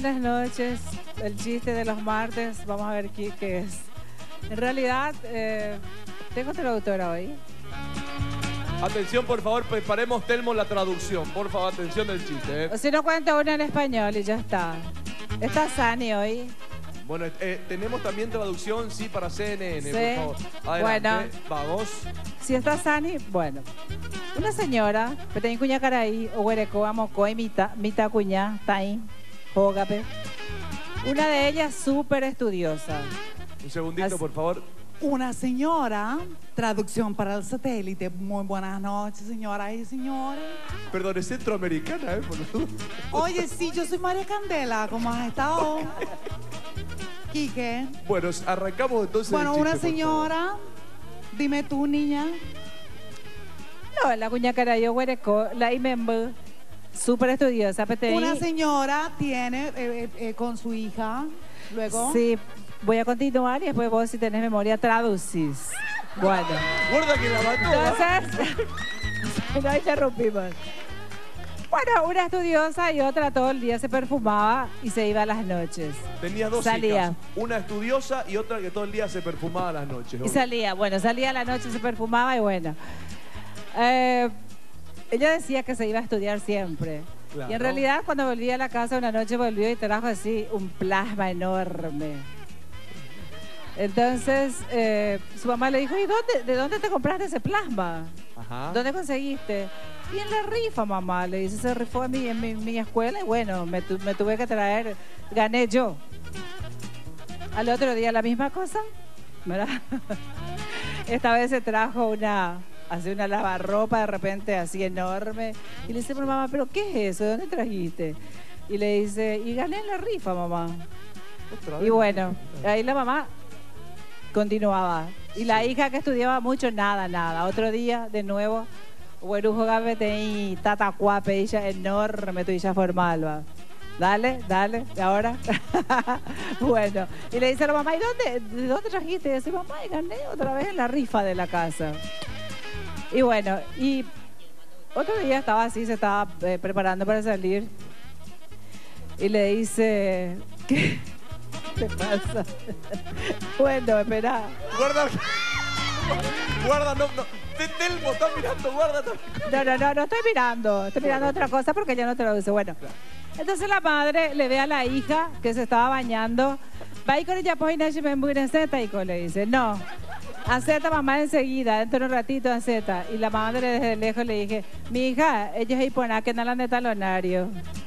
buenas noches. El chiste de los martes, vamos a ver qué es. En realidad, tengo traductora hoy. Atención, por favor, preparemos, Telmo, la traducción. Por favor, atención del chiste. O si no, cuento una en español y ya está. ¿Está Sani hoy? Bueno, tenemos también traducción, sí, para CNN, Sí. por favor. Adelante, Bueno. vamos. Si está Sani, bueno. Una señora, petén cuña caraí, o huereco, amoco, y mita cuña, taí, jógape. Una de ellas súper estudiosa. Un segundito, por favor. Una señora, traducción para el satélite. Muy buenas noches, señoras y señores. Perdón, es centroamericana, boludo. Oye, sí, yo soy María Candela. ¿Cómo has estado? Quique. Bueno, arrancamos entonces. Bueno, el chiste, una por señora, dime tú, niña. No, la cuña caraí, o huereco, la imembe, súper estudiosa, petén. Una señora tiene con su hija, luego. Sí, voy a continuar y después vos, si tenés memoria, traducís. Bueno. Guarda que la mató. Entonces, no interrumpimos. Bueno, una estudiosa y otra todo el día se perfumaba y se iba a las noches. Tenía dos Salía. hijas. Una estudiosa y otra que todo el día se perfumaba a las noches. Y salía, bueno, salía a la noche, se perfumaba y bueno. Ella decía que se iba a estudiar siempre. Claro. Y en realidad cuando volvía a la casa una noche volvió y trajo así un plasma enorme. Entonces su mamá le dijo, ¿y de dónde te compraste ese plasma? Ajá. ¿Dónde conseguiste? Y en la rifa, mamá, le dice, se rifó en mi escuela y bueno, me tuve que traer, gané yo. Al otro día la misma cosa, ¿verdad? Esta vez se trajo una lavarropa de repente así enorme. Y le dice, pero mamá, ¿pero qué es eso? ¿De dónde trajiste? Y le dice, y gané en la rifa, mamá. Y bueno, ahí la mamá continuaba. Y la hija que estudiaba mucho, nada. Otro día, de nuevo, güerujo gavete y tatacuape, ella enorme, tu hija formal, va. Dale, ahora. Bueno, y le dice a la mamá, ¿y de dónde trajiste? Y dice, mamá, y gané otra vez en la rifa de la casa. Y bueno, y otro día estaba así, se estaba preparando para salir. Y le dice, ¿qué te pasa? Bueno, espera. Guarda, no. Telmo, está mirando, guarda. No estoy mirando. Estoy mirando otra cosa porque ya no te lo dice. Bueno, entonces la madre le ve a la hija que se estaba bañando. Va y con ella, pues, y le dice, no. Anceta, mamá, enseguida, dentro de un ratito, anceta. Y la madre desde lejos le dije, mi hija, ella es hiponá, que no la de talonario.